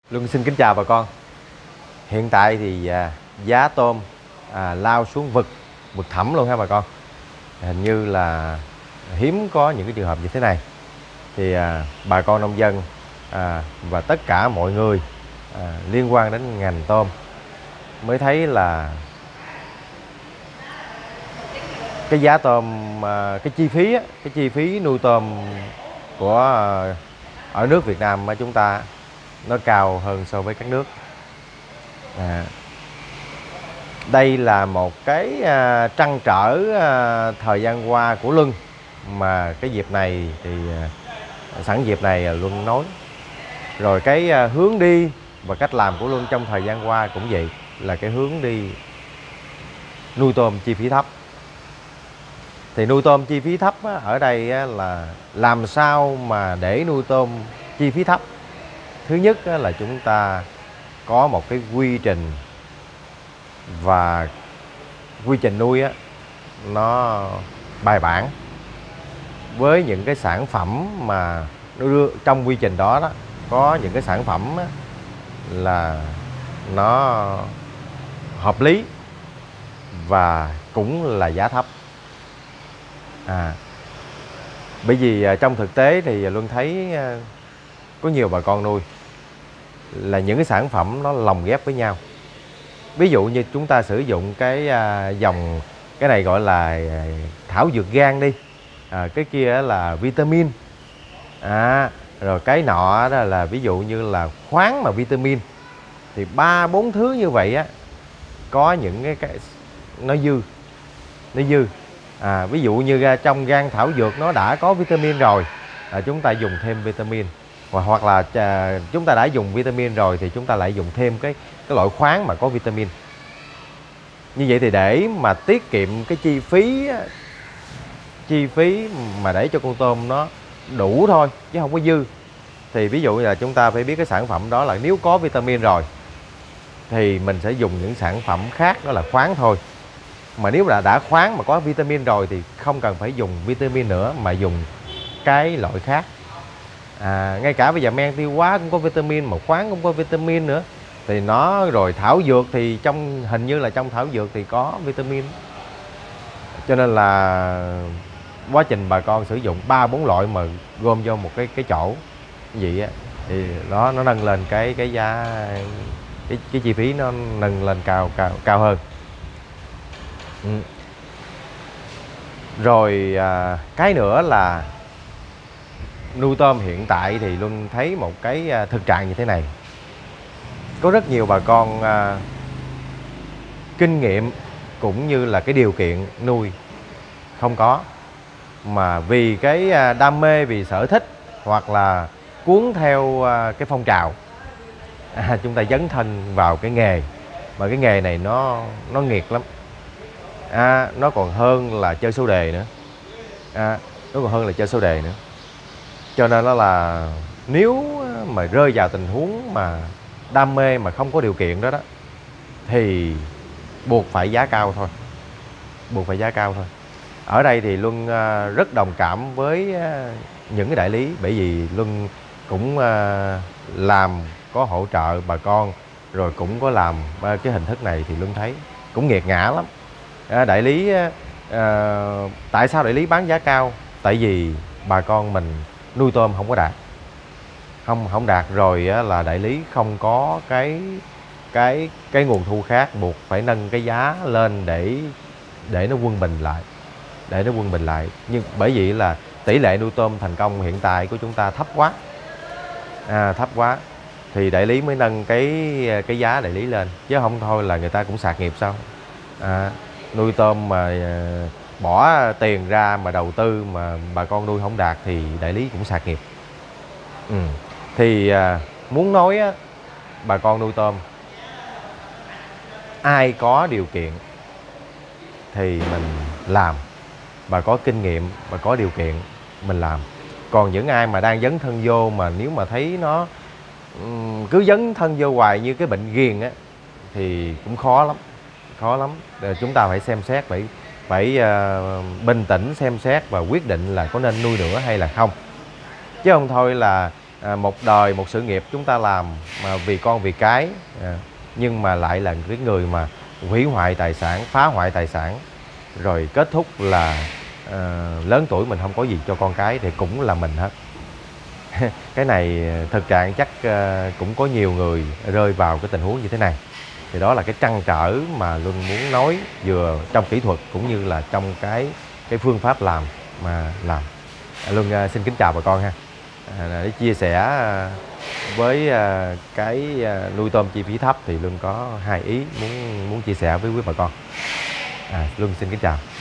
Luân xin kính chào bà con. Hiện tại thì giá tôm lao xuống vực thẳm luôn ha bà con. Hình như là hiếm có những cái trường hợp như thế này. Thì bà con nông dân và tất cả mọi người liên quan đến ngành tôm mới thấy là cái giá tôm, cái chi phí nuôi tôm của ở nước Việt Nam của chúng ta nó cao hơn so với các nước. Đây là một cái trăn trở thời gian qua của Luân, mà cái dịp này thì sẵn dịp này Luân nói rồi. Cái hướng đi và cách làm của Luân trong thời gian qua cũng vậy, là cái hướng đi nuôi tôm chi phí thấp. Thì nuôi tôm chi phí thấp ở đây là làm sao mà để nuôi tôm chi phí thấp. Thứ nhất là chúng ta có một cái quy trình, và quy trình nuôi nó bài bản, với những cái sản phẩm mà trong quy trình đó có những cái sản phẩm là nó hợp lý và cũng là giá thấp. Bởi vì trong thực tế thì Luân thấy có nhiều bà con nuôi là những cái sản phẩm nó lồng ghép với nhau. Ví dụ như chúng ta sử dụng cái dòng, cái này gọi là thảo dược gan đi, cái kia là vitamin, rồi cái nọ đó là ví dụ như là khoáng mà vitamin. Thì 3-4 thứ như vậy có những cái nó dư. Ví dụ như trong gan thảo dược nó đã có vitamin rồi, chúng ta dùng thêm vitamin, hoặc là chúng ta đã dùng vitamin rồi thì chúng ta lại dùng thêm cái loại khoáng mà có vitamin. Như vậy thì để mà tiết kiệm cái chi phí mà để cho con tôm nó đủ thôi chứ không có dư, thì ví dụ như là chúng ta phải biết cái sản phẩm đó là nếu có vitamin rồi thì mình sẽ dùng những sản phẩm khác, đó là khoáng thôi. Mà nếu đã khoáng mà có vitamin rồi thì không cần phải dùng vitamin nữa, mà dùng cái loại khác. Ngay cả bây giờ men tiêu hóa cũng có vitamin, mà khoáng cũng có vitamin nữa. Thì nó rồi thảo dược thì hình như là trong thảo dược thì có vitamin. Cho nên là quá trình bà con sử dụng 3-4 loại mà gom vô một cái chỗ vậy thì nó nâng lên cái giá, cái chi phí nó nâng lên cao hơn. Rồi cái nữa là nuôi tôm hiện tại thì Luân thấy một cái thực trạng như thế này. Có rất nhiều bà con kinh nghiệm cũng như là cái điều kiện nuôi không có, mà vì cái đam mê, vì sở thích, hoặc là cuốn theo cái phong trào, chúng ta dấn thân vào cái nghề, mà cái nghề này nó nghiệt lắm. Nó còn hơn là chơi số đề nữa. Cho nên đó là nếu mà rơi vào tình huống mà đam mê mà không có điều kiện đó thì buộc phải giá cao thôi. Ở đây thì Luân rất đồng cảm với những cái đại lý, bởi vì Luân cũng làm, có hỗ trợ bà con, rồi cũng có làm cái hình thức này thì Luân thấy cũng nghiệt ngã lắm. Đại lý tại sao đại lý bán giá cao? Tại vì bà con mình nuôi tôm không có đạt, không đạt rồi là đại lý không có cái nguồn thu khác, buộc phải nâng cái giá lên để nó quân bình lại. Nhưng bởi vì là tỷ lệ nuôi tôm thành công hiện tại của chúng ta thấp quá, thì đại lý mới nâng cái giá đại lý lên, chứ không thôi là người ta cũng sạt nghiệp sao. Nuôi tôm mà bỏ tiền ra mà đầu tư mà bà con nuôi không đạt thì đại lý cũng sạt nghiệp. Thì muốn nói bà con nuôi tôm, ai có điều kiện thì mình làm, bà có kinh nghiệm, bà có điều kiện mình làm. Còn những ai mà đang dấn thân vô, mà nếu mà thấy nó cứ dấn thân vô hoài như cái bệnh ghiền thì cũng khó lắm. Chúng ta phải xem xét, phải bình tĩnh xem xét và quyết định là có nên nuôi nữa hay là không. Chứ không thôi là một đời một sự nghiệp chúng ta làm mà vì con vì cái, nhưng mà lại là cái người mà hủy hoại tài sản, phá hoại tài sản, rồi kết thúc là lớn tuổi mình không có gì cho con cái thì cũng là mình hết. Cái này thực trạng chắc cũng có nhiều người rơi vào cái tình huống như thế này. Thì đó là cái trăn trở mà Luân muốn nói, vừa trong kỹ thuật cũng như là trong cái phương pháp làm mà làm. Luân xin kính chào bà con ha. Để chia sẻ với cái nuôi tôm chi phí thấp thì Luân có hai ý muốn chia sẻ với quý bà con. Luân xin kính chào.